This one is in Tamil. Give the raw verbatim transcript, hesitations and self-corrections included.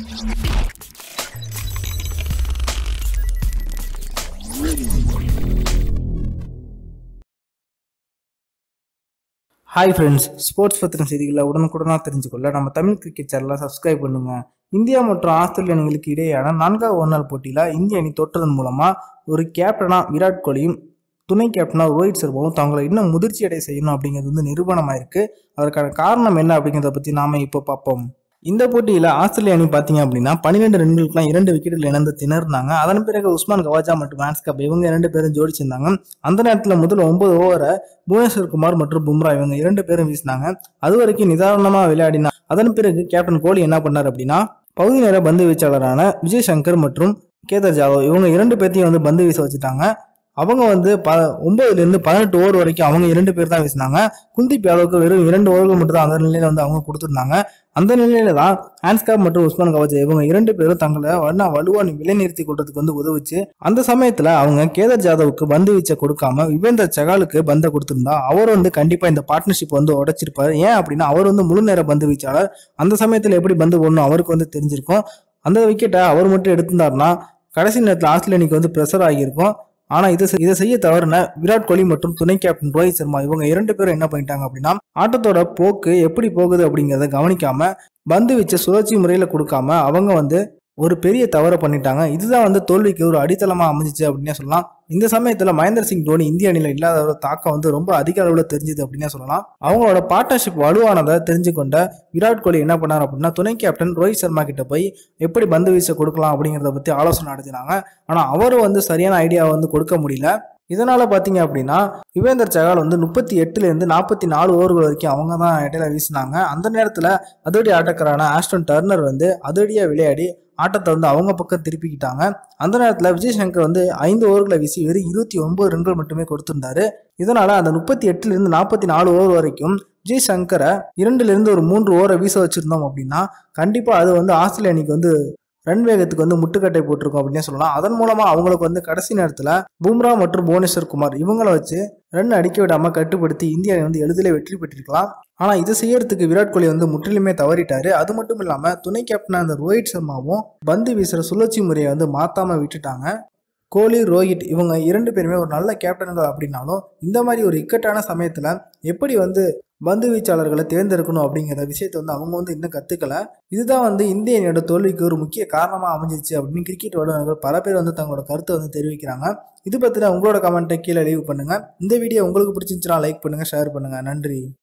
ஹாய் ஃப்ரெண்ட்ஸ், ஸ்போர்ட்ஸ் பற்றின செய்திகளை உடனுக்குடனாக தெரிஞ்சுக்கொள்ள நம்ம தமிழ் கிரிக்கெட் சேனலை சப்ஸ்கிரைப் பண்ணுங்க. இந்தியா மற்றும் ஆஸ்திரேலிய அணிகளுக்கு இடையேயான நான்காவது ஒருநாள் போட்டியில் இந்திய அணி தோற்றதன் மூலமாக ஒரு கேப்டனா விராட் கோலியும் துணை கேப்டனா ரோஹித் சர்மாவும் தங்களை இன்னும் முதிர்ச்சி அடைய செய்யணும் அப்படிங்கிறது வந்து நிரூபணமாயிருக்கு. அதற்கான காரணம் என்ன அப்படிங்கிறத பற்றி நாம இப்போ பார்ப்போம். இந்த போட்டியில் ஆஸ்திரேலிய அணி பார்த்தீங்க அப்படின்னா பன்னிரெண்டு ரன்களுக்குலாம் இரண்டு விக்கெட்டுகள் இழந்து திணறினாங்க. அதன் பிறகு உஸ்மான் கவாஜா மற்றும் ஹான்ஸ் கப் இவங்க இரண்டு பேரும் ஜோடிச்சிருந்தாங்க. அந்த நேரத்தில் முதல் ஒன்பது ஓவரை புவனேஸ்வர் குமார் மற்றும் பும்ரா இவங்க இரண்டு பேரும் வீசினாங்க. அது வரைக்கும் நிதானமாக விளையாடினார். அதன் பிறகு கேப்டன் கோலி என்ன பண்ணார் அப்படின்னா பகுதி நேர பந்து வீச்சாளரான விஜய் சங்கர் மற்றும் கேதர் ஜாதவ் இவங்க இரண்டு பேர்த்தையும் வந்து பந்து வீச வச்சுட்டாங்க. அவங்க வந்து ப ஒன்பதுல இருந்து பதினெட்டு ஓவர் வரைக்கும் அவங்க இரண்டு பேர் தான் வீசினாங்க. குல்தீப் யாதவுக்கு வெறும் இரண்டு ஓவர்கள் மட்டும் தான் அந்த நிலையில வந்து அவங்க கொடுத்துருந்தாங்க. அந்த நிலையில தான் ஹான்ஸ் கப் மற்றும் உஸ்மான் கவாஜா இவங்க இரண்டு பேரும் தங்களை வண்ணா வலுவா நிலைநிறுத்தி கொள்றதுக்கு வந்து உதவுச்சு. அந்த சமயத்துல அவங்க கேதர் ஜாதவுக்கு பந்து வீச்சை கொடுக்காம யுவேந்தர் சகாலுக்கு பந்தை கொடுத்திருந்தா அவர் வந்து கண்டிப்பா இந்த பார்ட்னர்ஷிப் வந்து உடைச்சிருப்பாரு. ஏன் அப்படின்னா அவர் வந்து முழு நேர பந்து வீச்சாளர். அந்த சமயத்துல எப்படி பந்து போடணும் அவருக்கு வந்து தெரிஞ்சிருக்கும். அந்த விக்கெட்டை அவர் மட்டும் எடுத்திருந்தாருன்னா கடைசி நேரத்தில் ஆஸ்திரேலிய அணிக்கு வந்து பிரஷர் ஆகியிருக்கும். ஆனா இதை இதை செய்ய தவறுன விராட் கோலி மற்றும் துணை கேப்டன் ரோஹித் சர்மா இவங்க இரண்டு பேரும் என்ன பண்ணிட்டாங்க அப்படின்னா ஆட்டத்தோட போக்கு எப்படி போகுது அப்படிங்கிறத கவனிக்காம பந்து வீச்ச சுழற்சி முறையில கொடுக்காம அவங்க வந்து ஒரு பெரிய தவறை பண்ணிட்டாங்க. இதுதான் வந்து தோல்விக்கு ஒரு அடித்தளமா அமைஞ்சிச்சு அப்படின்னே சொல்லலாம். இந்த சமயத்துல மகேந்திர சிங் தோனி இந்திய அணியில இல்லாத தாக்கம் வந்து ரொம்ப அதிக அளவுல தெரிஞ்சுது அப்படின்னே சொல்லலாம். அவங்களோட பார்ட்னர்ஷிப் வலுவானதை தெரிஞ்சு கொண்ட விராட் கோலி என்ன பண்ணார் அப்படின்னா துணை கேப்டன் ரோஹித் சர்மா கிட்ட போய் எப்படி பந்து வீச கொடுக்கலாம் அப்படிங்கிறத பத்தி ஆலோசனை நடத்தினாங்க. ஆனா அவரும் வந்து சரியான ஐடியாவை வந்து கொடுக்க முடியல. இதனால பாத்தீங்க அப்படின்னா யுவேந்தர் சகால் வந்து முப்பத்தி எட்டுல இருந்து நாற்பத்தி நாலு ஓவர்கள் வரைக்கும் அவங்க தான் இடையில வீசினாங்க. அந்த நேரத்துல அதோடி ஆட்டக்காரான ஆஸ்டன் டர்னர் வந்து அதோடியா விளையாடி ஆட்டத்தை வந்து அவங்க பக்கம் திருப்பிக்கிட்டாங்க. அந்த நேரத்துல விஜய் சங்கர் வந்து ஐந்து ஓவர்களை வீசி வெறும் இருபத்தி ஒன்பது ரன்கள் மட்டுமே கொடுத்திருந்தாரு. இதனால அந்த முப்பத்தி எட்டுல இருந்து நாற்பத்தி நாலு ஓவர் வரைக்கும் விஜய் சங்கரை இரண்டுல இருந்து ஒரு மூன்று ஓவரை வீச வச்சிருந்தோம் அப்படின்னா கண்டிப்பா அது வந்து ஆஸ்திரேலிய அணிக்கு வந்து ரன் வேகத்துக்கு வந்து முட்டுக்கட்டை போட்டிருக்கும் அப்படின்னே சொல்லலாம். அதன் மூலமா அவங்களுக்கு வந்து கடைசி நேரத்துல பும்ரா மற்றும் புவனேஸ்வர் குமார் இவங்களை வச்சு ரன் அடிக்க விடாம கட்டுப்படுத்தி இந்தியா வந்து எளிதிலே வெற்றி பெற்றிருக்கலாம். ஆனா இதை செய்யறதுக்கு விராட் கோலி வந்து முற்றிலுமே தவறிட்டாரு. அது மட்டும் இல்லாம துணை கேப்டனா அந்த ரோஹித் சர்மாவும் பந்து வீசுற சுழற்சி முறையை வந்து மாத்தாம விட்டுட்டாங்க. கோலி ரோஹித் இவங்க இரண்டு பேருமே ஒரு நல்ல கேப்டன்கள் அப்படின்னாலும் இந்த மாதிரி ஒரு இக்கட்டான சமயத்துல எப்படி வந்து பந்து வீச்சாளர்களை தேர்ந்தெடுக்கணும் அப்படிங்கிற விஷயத்த வந்து அவங்க வந்து இன்னும் கத்துக்கல. இதுதான் வந்து இந்திய அணியோட தோல்விக்கு ஒரு முக்கிய காரணமா அமைஞ்சிச்சு அப்படின்னு கிரிக்கெட் வல்லுநர்கள் பல பேர் வந்து தங்களோட கருத்தை வந்து தெரிவிக்கிறாங்க. இது பத்தின உங்களோட கமெண்ட்டை கீழே லீவ் பண்ணுங்க. இந்த வீடியோ உங்களுக்கு பிடிச்சிருந்துச்சுன்னா லைக் பண்ணுங்க, ஷேர் பண்ணுங்க. நன்றி.